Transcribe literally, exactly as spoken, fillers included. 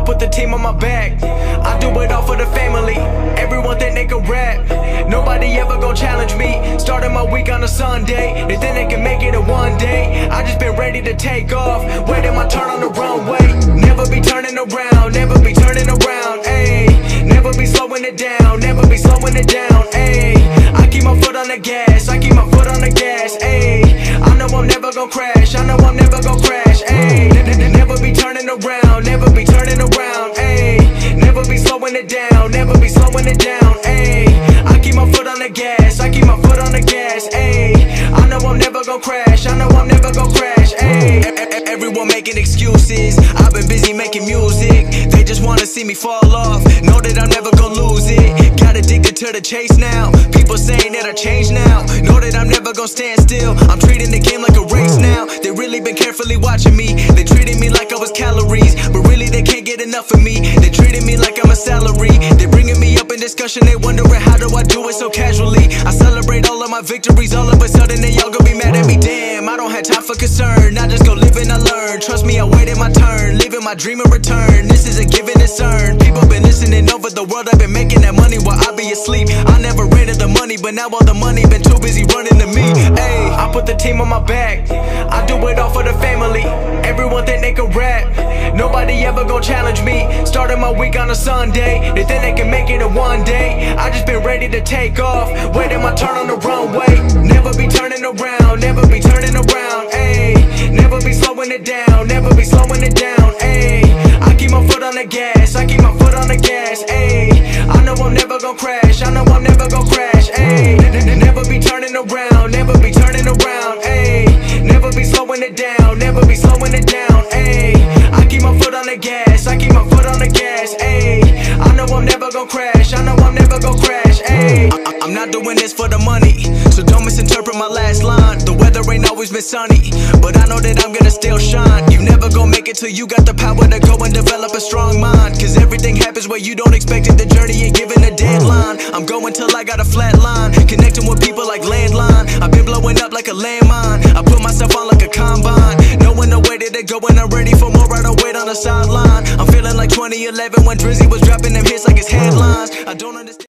put the team on my back. I do it all for the family. Everyone think they can rap. Nobody ever gon' challenge me. Starting my week on a Sunday. They think they can make it in one day. I just been ready to take off, waiting my turn on the runway. Never be turning around, never be turning around, ayy. Never be slowing it down, never be slowing it down, ayy. I keep my foot on the gas, I keep my foot on the gas, ayy. I know I'm never gon' crash, I know I'm never gon' crash, ayy. Never be turning around, never be turning around, ayy. Never be slowing it down, never be slowing it down, ayy. I keep my foot on the gas, I keep my foot on the gas, ayy. I know I'm never gon' crash, I know I'm never gon' crash, ayy. Everyone making excuses, I've been busy making music. They just wanna see me fall off, know that I'm never gon' lose it. Got addicted to the chase now, people saying that I changed now. Know that I'm never gon' stand still, I'm treating the game like a race now. They really been carefully watching me, they treating me like I was calories, but really they can't get enough of me. They treating me like I'm a salary, they bringing me up in discussion. They wondering how do I do it so casually. I celebrate all of my victories, all of a sudden they all gon' be mad at me. Damn, I don't have time for concern, I just go live and I learn. Trust me, I waited my turn, living my dream in return. This is a given, it's earned. People been listening over the world, I've been making that money while I be asleep. I never ran to the money, but now all the money been too busy running to me. Ayy, I put the team on my back, I do it all for the family. Everyone think they can rap, nobody ever gon' challenge me. Starting my week on a Sunday, they think they can make it in one day. I just been ready to take off, waiting my turn on the runway. Never be turning around, never be turning around, ayy. Never be slowing it down, never be slowing it down, ayy. I keep my foot on the gas, I keep my foot on the gas, ayy. I know I'm never gon' crash, I know I'm never gon' crash, ayy. Never be turning around, never be turning around, ayy. Never be slowing it down, never be slowing it down, ayy. I keep my foot on the gas, I keep my foot on the gas, ayy. I know I'm never gon' crash, I know I'm never gon' crash, ayy. I'm not doing this for the money, so don't misinterpret my last line. The weather ain't always been sunny, but I know that I'm gonna still shine. You never gon' make it till you got the power to go and develop a strong mind. Cause everything happens where you don't expect it, the journey ain't given a deadline. I'm going till I got a flat line, connecting with people like landline. I've been blowing up like a landmine, I put myself on like a combine. Knowing the way that they go and I'm ready for more, I don't wait on the sideline. I'm feeling like twenty eleven when Drizzy was dropping them hits like his headlines. I don't understand.